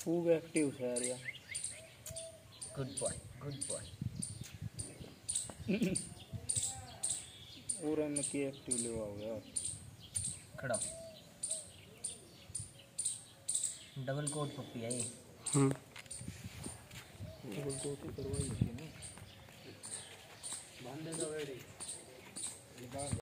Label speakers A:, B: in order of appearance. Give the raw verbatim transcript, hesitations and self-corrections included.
A: खूब एक्टिव है यार यार।
B: Good boy good boy.
A: और हम की एक्टिव ले आओ यार।
B: खड़ा डबल कोट पप्पी है ये।
A: हम्म डबल कोट करवाई है ना बांधे का वेड़ी।